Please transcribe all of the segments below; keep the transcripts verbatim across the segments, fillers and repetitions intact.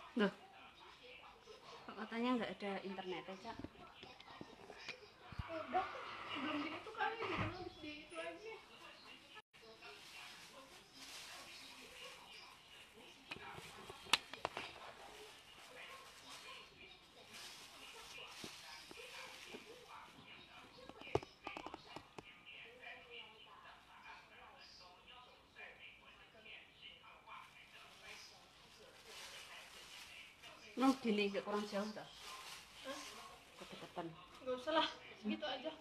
Loh, katanya nggak ada internet ya, Cak? Udah, belum di itu kali, belum di itu aja. Nung gini gak kurang jauh tak? Hah? Kedeketan. Gak usah lah, segitu aja.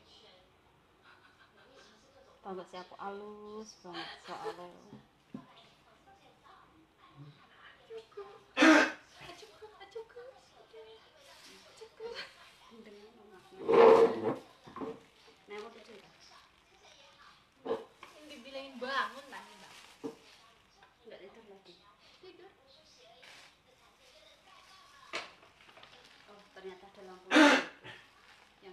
Tau gak sih aku halus banget soalnya. Cukup. Cukup, cukup. Cukup. Nah, aku tuh cerita. Yang dibilangin bangun tadi, Mbak. Nggak tidur lagi. Tidur. Oh, ternyata ada lampu yang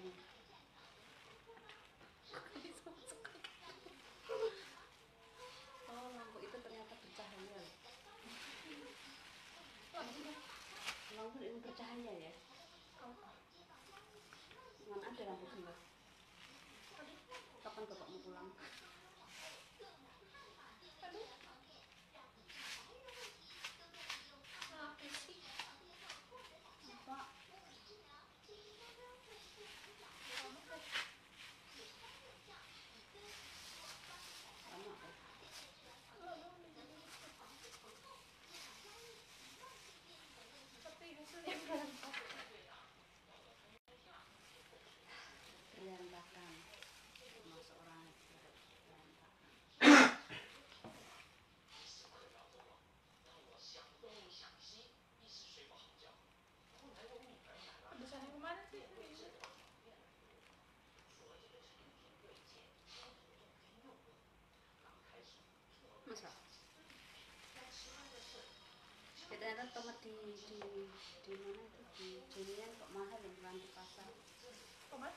oh, lampu itu ternyata bercahaya. Lampu ini bercahaya ya? Mana ada lampu gelap? Kapan bapak mau pulang? Aduh. Apa sih? Pak, lama apa? Tapi hasilnya berantakan. Berantakan. Masuk orang berantakan. Pedesannya kemana sih? Masa? Ya, ternyata tomat di di di mana itu di Jenian kok mahal yang bukan di pasar. Tomat?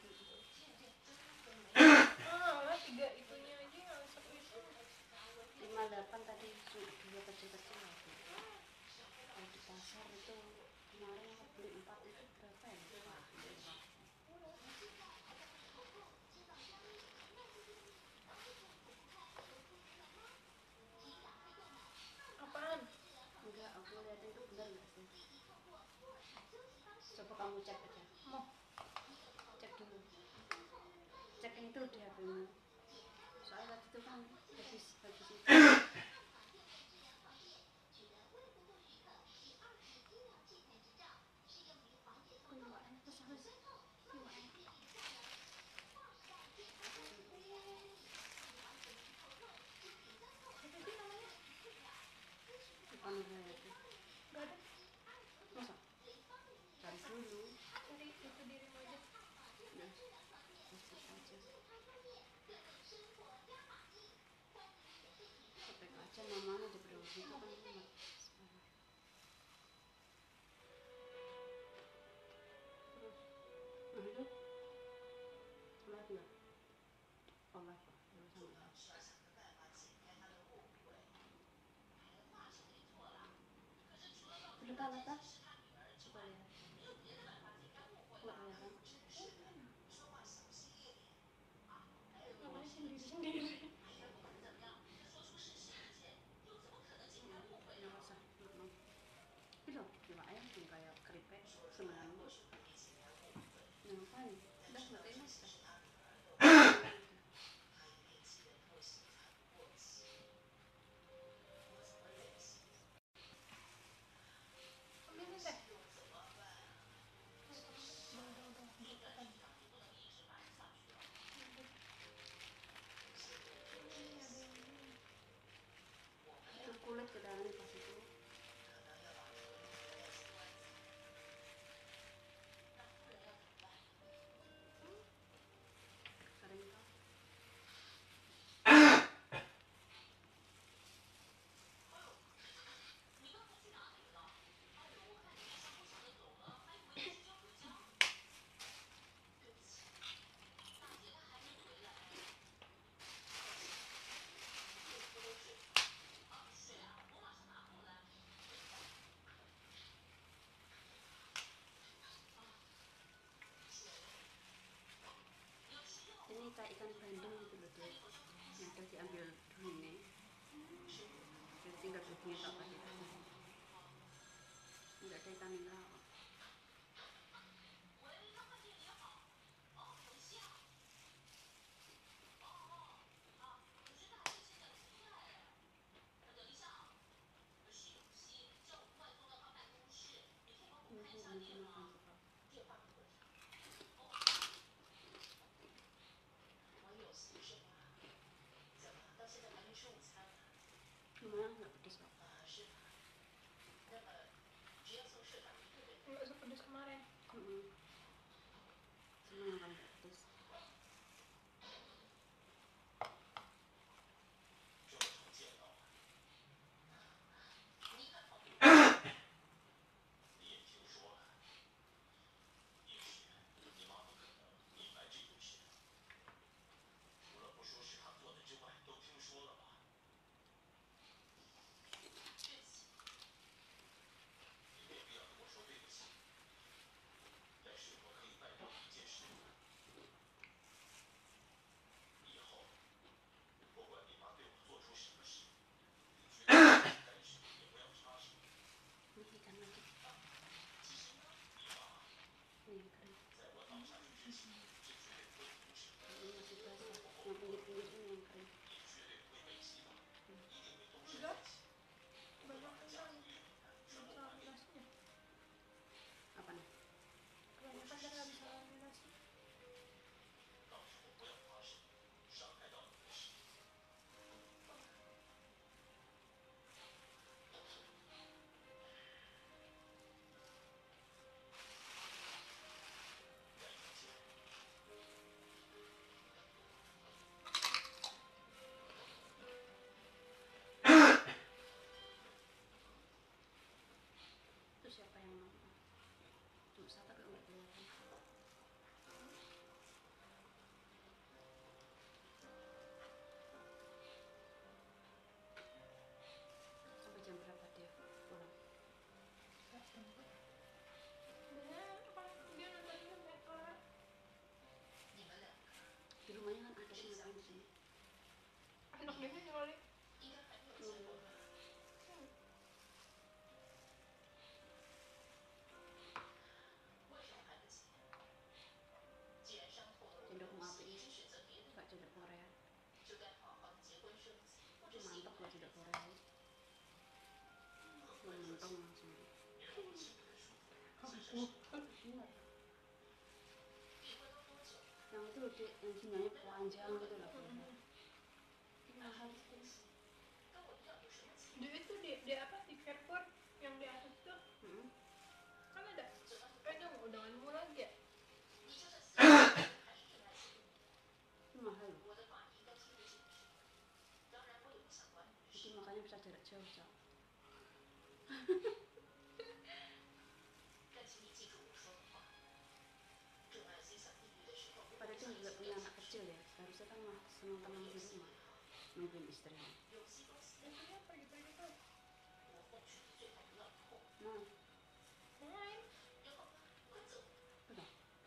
Ah, lah tiga itunya aja yang satu itu. lima puluh delapan tadi dua kecil-kecil lagi. Kalau di pasar itu kemarin aku beli empat itu berapa ya? Wah, murah. Apaan? Enggak, aku lihat itu benar nggak sih? Coba kamu cek aja. Mau? Cek dulu. Cek itu di H P-mu. Soalnya waktu itu kan habis habis itu. Bukan saya itu. Gak ada. Masa? Cari dulu. Cari itu dirimu aja. Nah, cek aja. Cek aja namanya di browsing itu kan muat. Terus, nah itu live nggak? Oh live kok, ya sama. Udah kalah tas? Coba lihat. Nggak kelihatan. Namanya sendiri-sendiri. Nggak usah, nggak mau. Itu coba aja yang kayak keripik sebenarnya. Ngapain? Udah nggak enak dah. Ambilin deh. kayak ikan bandeng gitu loh dia. Yang udah diambil dulunya. Jadi tinggal dagingnya tak pakai aja. Enggak ada ikan nila. Mungkin makan suka. Lumayan nggak pedes kok. Nggak sepedes kemarin. Mm-mm. Seneng kan pedes. Ini ikan lagi. Ini yang kering. Ini masih basah. Yang pinggir-pinggir ini yang kering. Enggak. Banyak kentang. Bisa laminasinya. Apa nih? Kebanyakan kan nggak bisa laminasi. Itu siapa yang mau? Tuh satu kok nggak kelihatan. Sampai jam berapa dia pulang? Nggak tahu. Biasanya kalau dia nontonnya sampai kelar. Di rumahnya kan ada yang ngapain di sini? Anak dia nyolek. Nunggu. Cendol api. Gak cendol Korea. Mantap loh cendol Korea. Mentong langsung. Bener. Yang itu loh Dek, yang ginyanya panjang gitu loh. Ini mahal sih. Dia itu di, di apa di Carrefour yang di atas tuh Hmm. kan ada. Eh dong udah nemu lagi ya. Ini mahal loh. Itu makanya bisa jarak jauh, Cak. Padahal dia juga punya anak kecil ya. Seharusnya kan mah senang-senang di rumah nungguin istrinya. Biasanya pagi-pagi tuh Nah, main. udah.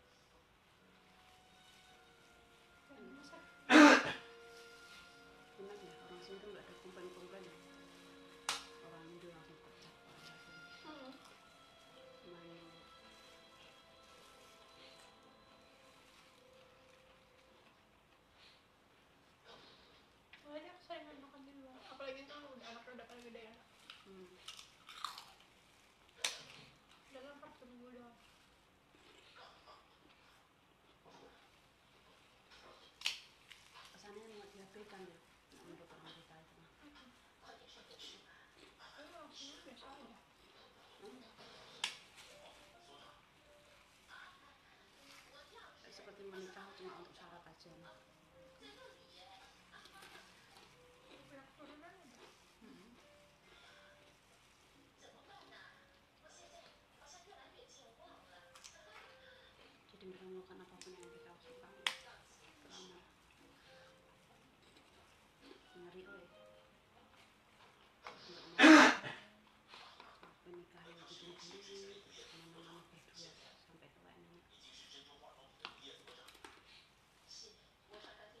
Dan masak. Benar ya, orang sini tuh nggak ada komplain-komplain ya. Orang Indo langsung kocak parah sih. Hmm. Main. Soalnya seringan makan di luar. Apalagi tuh udah anaknya udah pada gede ya. Hmm. Dalam kan seminggu doang. Kesannya mau diabaikan ya. Nah, menurut orang kita itu mah. Tapi maksudnya biasa aja. Hmm. Seperti menikah cuma untuk syarat aja. Banyak turunan aja. Hmm. Jadi mereka melakukan apapun yang kita suka. Terlamar. Ngeri oi. Nggak mau. Sampai nikah yang begini-gini. Mana-mana berdua sampai tua ini.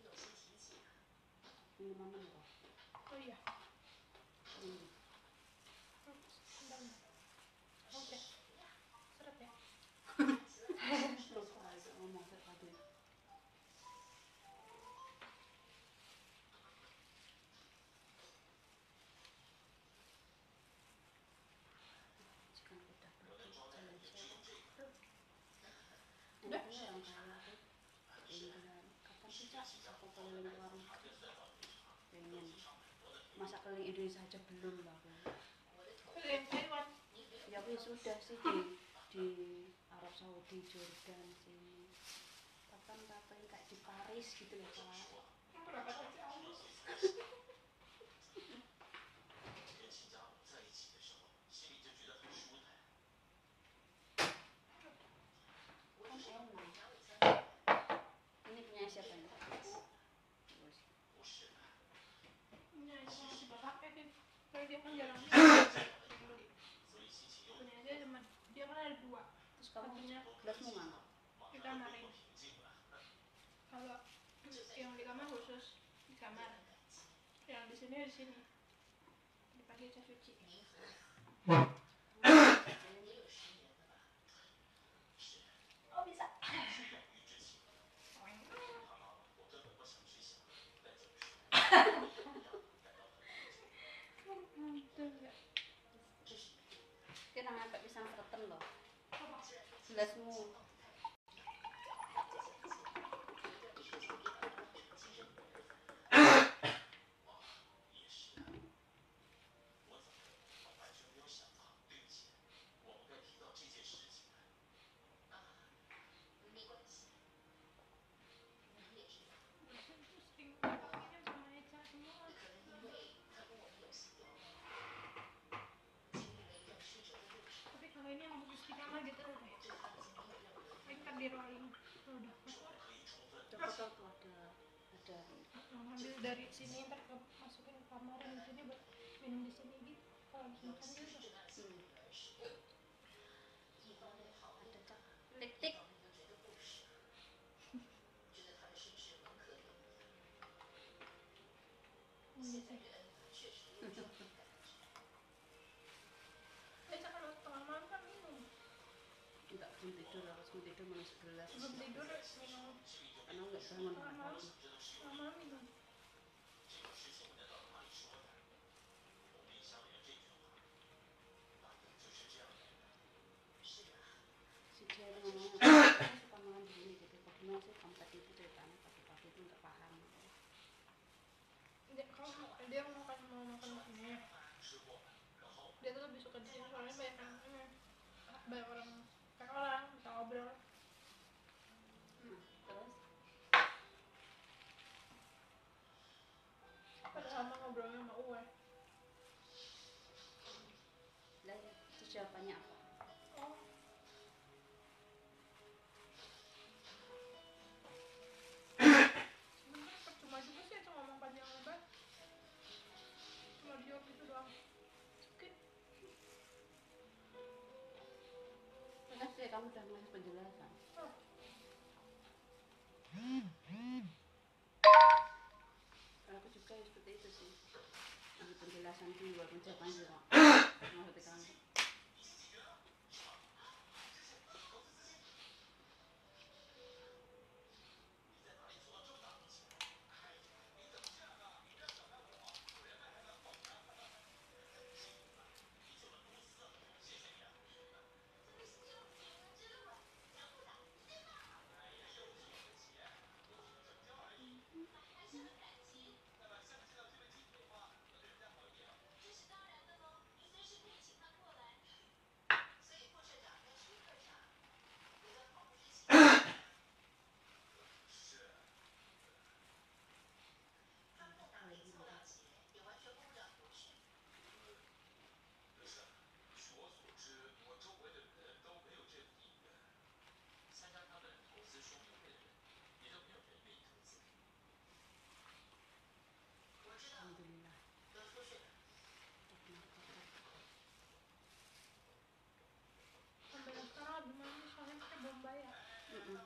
ya orang kaya tuh keinginan kapan sih Cak aku keliling luar negeri pengen masa keliling Indonesia aja belum lah aku Kalian Taiwan. ya aku sudah sih di di Arab Saudi Jordan sini kapan kapan kayak di Paris gitu loh Kak. Berapa sih Aus? Kan enak ini punya siapa nih Kak? Punya itu masih bapaknya sih. Kalau dia kan jarang punya aja cuman dia kan ada dua. Terus kamu Satunya gelasmu mana? di kamar ini. Kalau yang di kamar khusus di kamar. Yang di sini di sini. Dipakai cat cuci. Oh bisa. Kita ngapek pisang kreten loh gelasmu Tapi kalau ini yang khusus di kamar gitu loh. Ini kan di rolling. Oh, udah kotor. coba tau tuh ada ada Ambil dari sini ntar ke masukin ke kamar yang di sini buat minum di sini gitu. Kalau habis makan gitu. hmm. ada Cak tik tik Iya sih. Eh, kalau setengah malam kan minum. enggak belum tidur harus mau tidur masuk gelas Sebelum tidur minum. karena enggak bangun Setengah malam, pagi setengah malam minum. si dia itu ngomongnya aku suka malam begini gitu bagaimana sih kamu tadi itu ceritanya pagi-pagi itu nggak paham Dia kalau dia mau makan mau makan ini. Dia tuh lebih suka di sini soalnya banyak yang ini. Banyak orang kan orang bisa ngobrol. hmm. terus Padahal mah ngobrolnya sama Uwe. lah terus jawabannya apa Oh. Sebenernya percuma juga sih itu ngomong panjang lebar. Cuma dijawab gitu doang. Oke. kan sih kamu udah ngasih penjelasan Oh. kalau aku juga ya seperti itu sih ngasih penjelasan dulu walaupun jawabannya juga maksudnya kamu alhamdulillah Sampai sekarang lebih manis soalnya pakai belum bayar. mm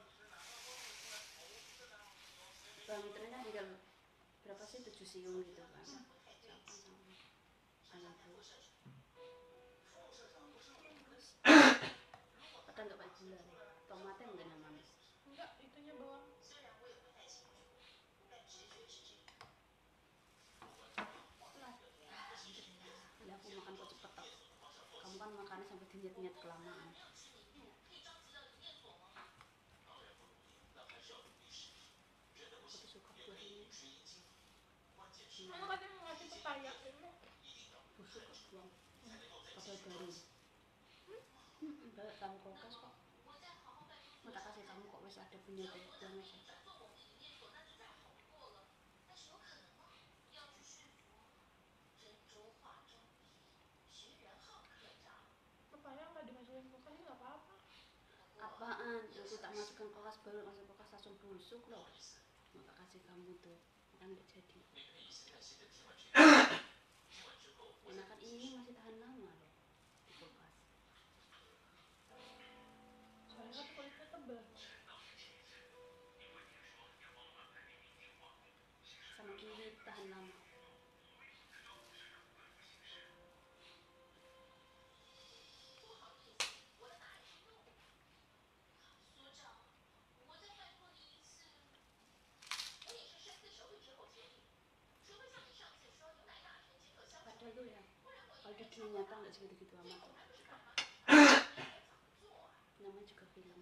Bang trennya tinggal berapa sih tujuh siung gitu kan sama sama sama bu padahal nggak pakai gula tomatnya enggak namanya Enggak, itunya bawang. lah aku makan kok cepet toh kamu kan makannya sampai dinyet-nyet kelamaan Mana katanya mau ngasih pepaya gitu. Busuk kok buang. Padahal baru. Hmm, bawa kamu kulkas kok. Mau tak kasih kamu kok wis ada punya tuh buang aja. Pepaya nggak dimasukin kulkas nggak apa-apa. Apaan? Aku tak masukkan kulkas baru masuk kulkas langsung busuk loh. Mau tak kasih kamu tuh, kan nggak jadi. Enakan ini masih tahan lama loh di kulkas. Soalnya kan kulitnya tebal. Sama ini tahan lama. Padahal tuh ya, kalau di dunia nyata nggak segitu-gitu amat tuh. Namanya juga film.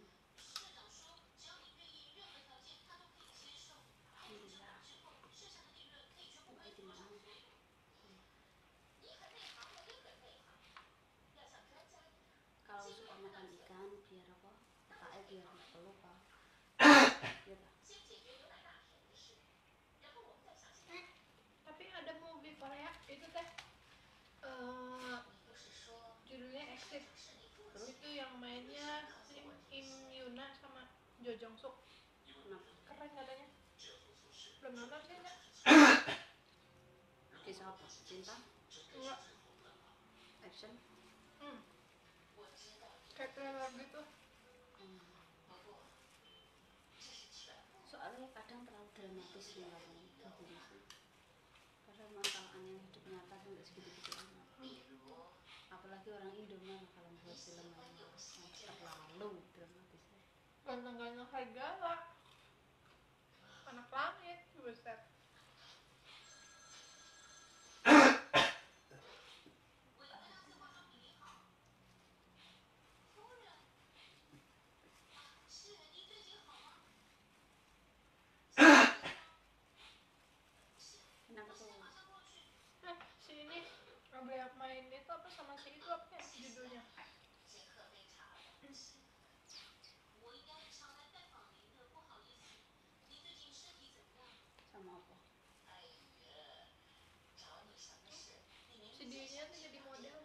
Kalau suka makan ikan biar apa? Otaknya biar peluk apa? Iya tak? Tapi ada movie Korea itu teh uh, judulnya Exit. Terus? Itu yang mainnya Im, Im Yuna sama Jo Jong Suk. Kenapa? Keren katanya. Belum nonton sih enggak? Kisah apa? Cinta? Enggak. Action? Hmm. Kayak trailer gitu. Hmm. Soalnya kadang terlalu dramatis nih kalau begini. Padahal masalahnya hidup nyata tuh nggak segitu-gitu amat. Apalagi orang Indo mah kalau buat film yang terlalu dramatis. Ganteng-ganteng Haigala. Anak langit, buset. Kenapa tuh? Nah, si ini Abraham main itu apa sama si itu apa ya judulnya? Sama apa? Si dia tuh jadi model.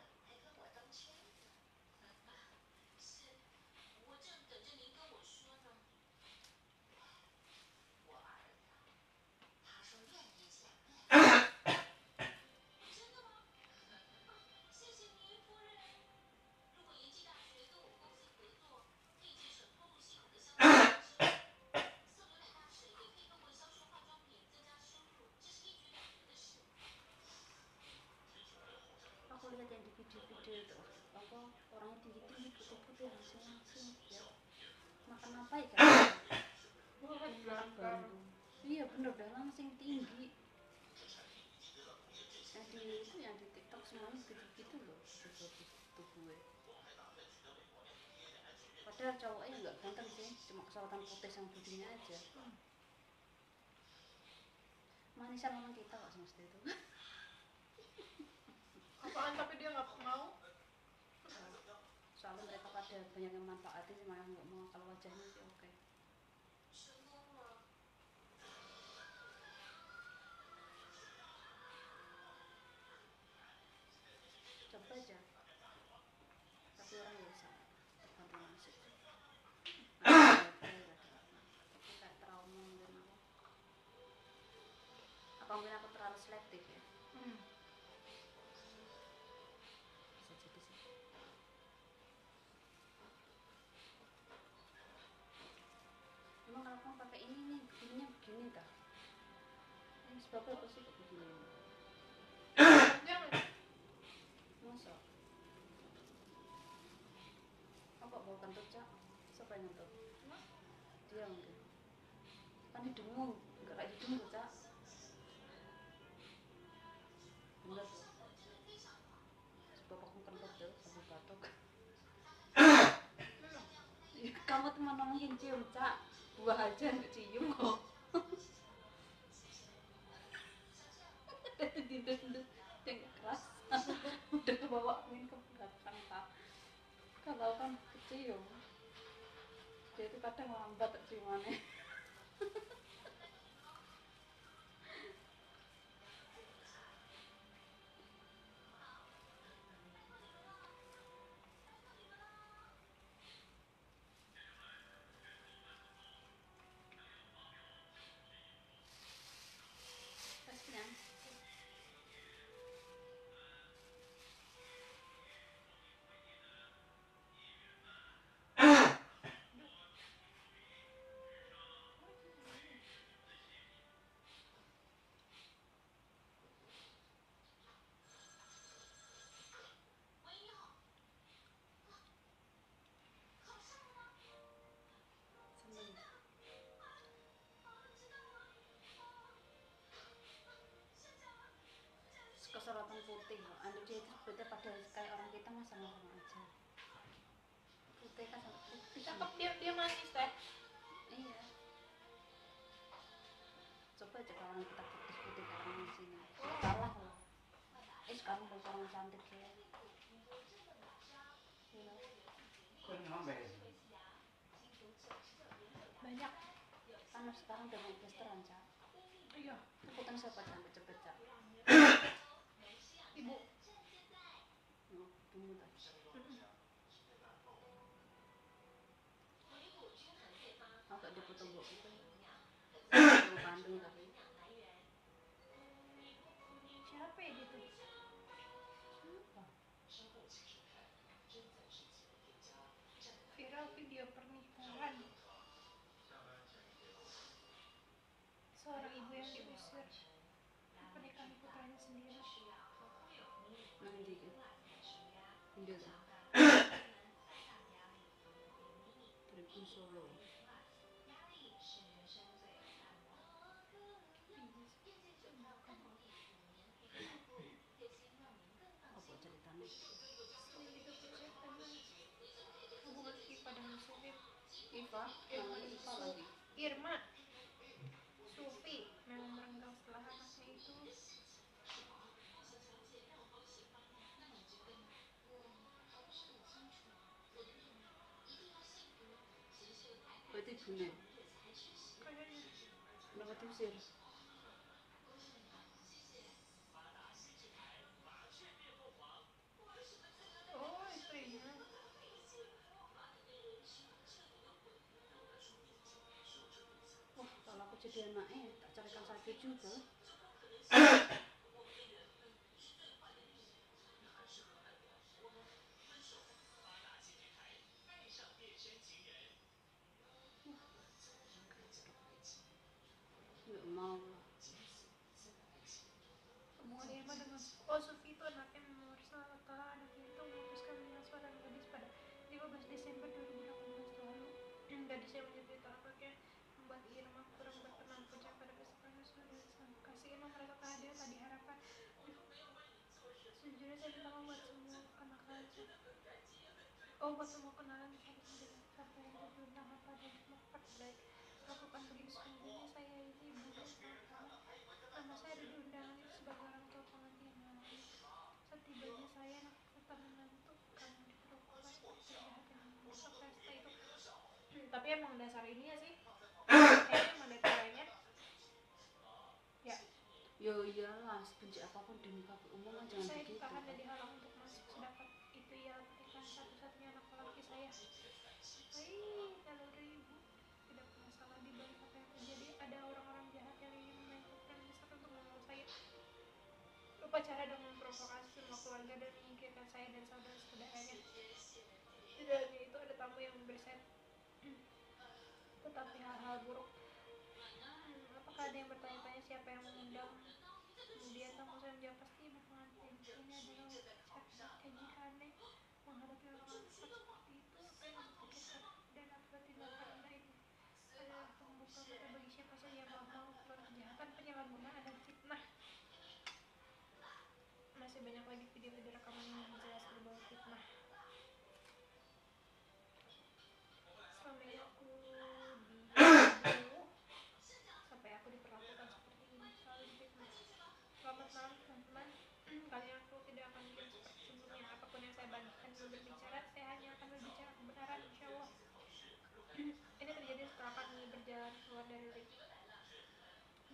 Aku lihat yang di video-video itu apa orangnya tinggi-tinggi putih-putih langsing-langsing ya makan apa ya kan? Makan bambu. Iya bener dah langsing tinggi. Yang di itu yang di TikTok semuanya gitu-gitu loh tubuhnya. Padahal cowoknya nggak ganteng sih, cuma kesalatan putih sama bodinya aja. Manisan memang kita kok semesta itu. Apaan tapi dia nggak mau? Soalnya mereka pada banyak yang manfaatin sih malah nggak mau kalau wajahnya sih oke. Coba aja. Tapi orang ya bisa tergantung nasib. Tapi kayak trauma mungkin apa? Apa mungkin aku terlalu selektif ya? Hmm. Bisa jadi sih. Emang kalau kamu pakai ini nih begininya begini tak? Ini sebabnya apa sih kok begini? Jangan. Masa? Apa bau kentut cak? Siapa yang kentut? Hah? Dia mungkin. Kan hidungmu nggak kayak hidungku cak. Bener tuh. Sebab aku kentut tuh sampai batuk. Ya, kamu teman ngomongin cium cak. Buah aja nggak cium kok. ditindas-tindas yang keras udah kebawa angin ke belakang tak. Kalau kan kecil dia itu kadang lambat ciumannya. Kasihan. Seneng. Keserotan putih loh. Anu dia itu sebetulnya pada kayak orang kita mah sama-sama aja. Putih kan sama putih. Cakep dia dia manis teh. Iya. Coba aja kalau orang kita putih-putih kayak orang di sini. Kalah loh. Eh sekarang kalau orang cantik ya. Iya. Kok nyampe? Banyak. Kan sekarang udah mau blasteran Cak. Iya. Ikutan siapa cantik cepet Cak. Ibu. Oh, tunggu tadi. Aku gak dipoto mbok itu. Di Bandung tapi. Siapa ya gitu? Apa? Viral video pernikahan seorang ibu yang diusir pernikahan putranya sendiri. Nanti kan. Video tuh. Tribun Solo. Apa ceritanya? Hubungan Viva dengan Sufi. Iva, namanya Iva lagi. Irma Sufi memang merenggang setelah anaknya itu Berarti ibunya. kayaknya. Kenapa diusir? Oh istrinya. Wah, kalau aku jadi anaknya tak carikan sakit juga. Nggak mau lah. Hubungan Irma dengan Oh Sufi itu anaknya memeriksa setelah anaknya itu memutuskan menyuap seorang gadis pada lima belas Desember dua ribu delapan belas lalu. Gadis yang menyebut anaknya membuat Irma kurang berkenan puncak pada pesta pernikahan sang kasih. Irma merasa kehadiran tak diharapkan. Sejujurnya saya minta maaf buat semua kenakalan Oh buat semua kenalan saya sendiri sampai yang diundang apa dan sempat baik lakukan begitu sesungguhnya saya ini ibu dan karena nama saya ada di undangan itu sebagai orang tua pengantin yang lain. Setibanya saya anak serta menantu kamu diperlakukan seperti jahat yang merusak pesta itu. Hmm, tapi emang dasar ini ya sih kayaknya emang dasarnya ya Yo iyalah, sebenci apapun demi kabut umum kan jangan saya begitu. ditahan dan dihalang untuk masuk sedangkan itu ialah pernikahan satu-satunya anak laki saya. Hei, naluri ibu tidak pernah salah di balik apa yang terjadi. Ada orang-orang jahat yang ingin memainkan peran besar untuk membunuh saya. Upacara dengan memprovokasi semua keluarga dan menyingkirkan saya dan saudara-saudaranya. Di dalamnya itu ada tamu yang memberi saya tetapi hal-hal buruk. Hmm, apakah ada yang bertanya-tanya siapa yang mengundang? Kemudian tamu saya menjawab pasti ibu pengantin. Ini adalah ucapan jika aneh menghadapi orang-orang seperti itu. Apa yang harus dipikirkan dan apa tindakan anda ini adalah pembuka mata bagi siapa saja yang mau melakukan kejahatan, penyalahgunaan dan fitnah. Masih banyak lagi video-video rekaman yang menjelaskan bahwa fitnah. Selama ini aku di sampai aku diperlakukan seperti ini selalu difitnah. Selamat malam.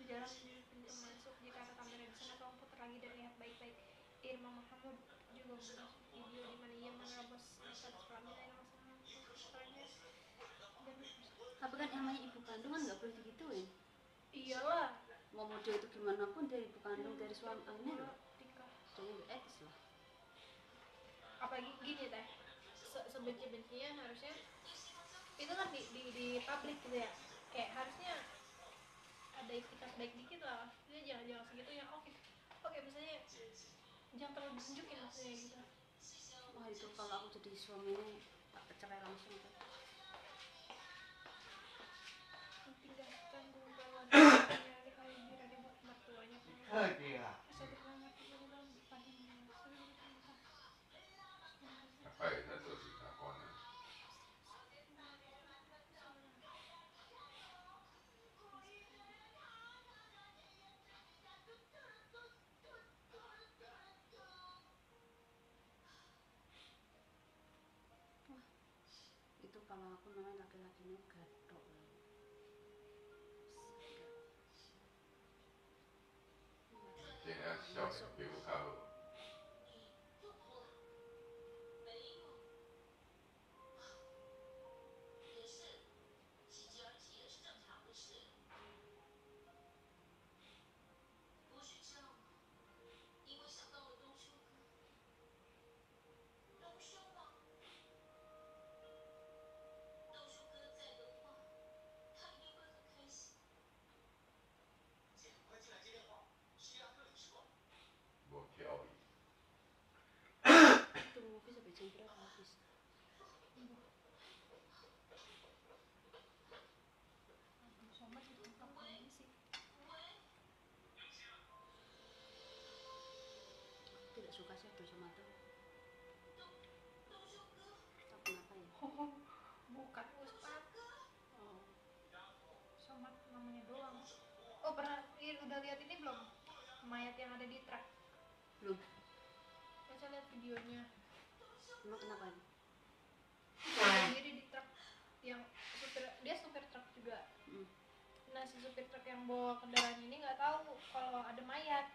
berjalan menuju pintu masuk. Jika ada kamera di sana, tolong putar lagi dan lihat baik-baik. Irma Mahmud juga memasuki video di mana ia menerobos dekat kelaminnya yang sama putranya dan Tapi kan yang namanya ibu kandung kan nggak boleh digituin. iyalah Mau model itu gimana pun dari ibu kandung dari suami ini loh. nikah. Jadi nggak etis lah. Apalagi gini teh, se- sebenci-bencinya harusnya itu kan di, di, di publik gitu ya, kayak harusnya ada etikat baik dikit lah, dia jangan jangan segitu ya. Oke oke misalnya jangan terlalu ditunjukin maksudnya gitu. Wah itu kalau aku jadi suaminya tak cerai langsung tuh. Pindahkan gula wanita dari hari bira dibuat mertuanya saya berhangat kepada dalam padanya sebelum ditambah. Apa itu tuh sih kakonan? Itu kalau aku namanya laki-lakinya gatok. Jadi siapa yang ibu kau? Bokeh. Itu movie sampai jam berapa habis? Somat ditangkap polisi. Tidak suka saya bersama tuh. Tak kenapa ya? Oh, bukan Ustaz, Oh, Somat namanya doang. Oh pernah i- udah lihat ini belum, mayat yang ada di truk? belum. Baca lihat videonya, Emang kenapa ini? sendiri di truk yang supir, dia supir truk juga. Hmm. Nah si supir truk yang bawa kendaraan ini nggak tahu kalau ada mayat,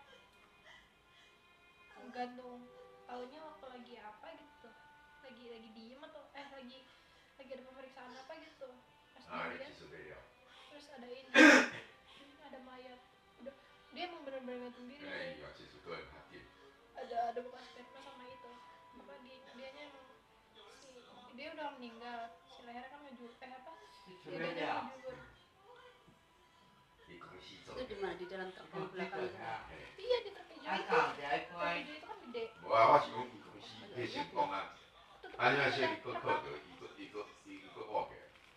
gantung. Taunya waktu lagi apa gitu, lagi lagi diem atau eh lagi lagi ada pemeriksaan apa gitu, pas Ah, dia lihat itu sudah ya. terus ada ini ini ada mayat. Udah dia emang benar-benar gantung diri. Eh, iya, itu sudah hati. ada ada bekas sperma sama itu apa dia dianya emang si dia udah meninggal, si lehernya kan ngejul eh apa dia dia ngejulur. Itu di mana? Di dalam truk yang belakang itu. Iya di truk hijau itu, truk hijau itu kan gede. Wah, masih mau ikut si desin kongan. Hanya saya ikut kau tuh, ikut ikut ikut oke.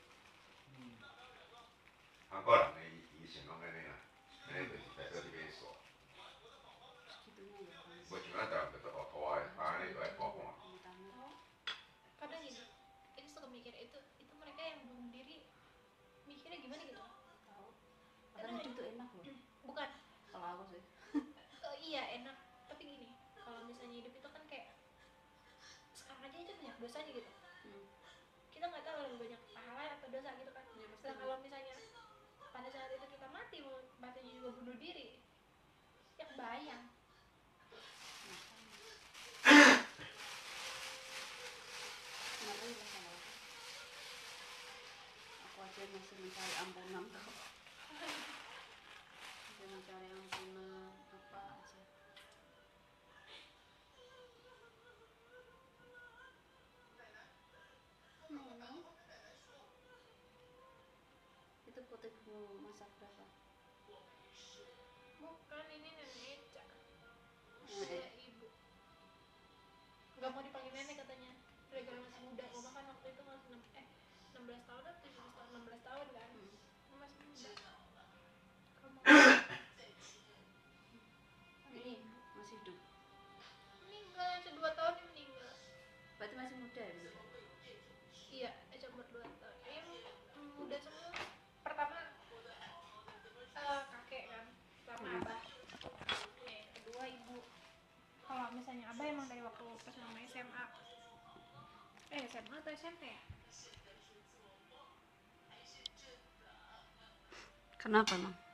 Angkor, ini ini senang ini lah. Ini tuh kita tuh di besok. Segitunya ya kan. Bagaimana dalam betul otoy, ah ini tuh ekor. Kadang gini, ini suka mikir itu itu mereka yang bunuh diri mikirnya gimana gitu. Tahu. Padahal hidup tuh enak loh. Bukan, Kalau aku sih. oh, iya enak, tapi gini kalau misalnya hidup itu kan kayak sekarang aja itu banyak dosanya gitu. Hmm. Kita nggak tahu lebih banyak pahala atau dosa gitu kan. Nah kalau misalnya pada saat itu kita mati, matinya juga bunuh diri, ya kebayang. Kenapa ya kalau aku? Aku aja masih mencari ampunan kok. Masih mencari ampunan apa aja. Hmm. Itu fotoku masak berapa? Bukan, ini nenek Eca, Eh, ya ibu nggak mau dipanggil nenek katanya gara-gara masih muda. Mama kan waktu itu masih enam eh enam belas tahun atau tujuh belas tahun, enam belas tahun kan. hmm. Masih muda. Kamu Ini masih hidup. meninggal Eca dua tahun dia meninggal. Berarti masih muda ya? Bener? Iya Eca umur dua tahun. Iya muda semua. Pertama eh, kakek kan, pertama Hmm. abah, eh kedua ibu. Kalau misalnya abah emang dari waktu pas mama S M A, eh S M A atau S M P ya? Kenapa emang?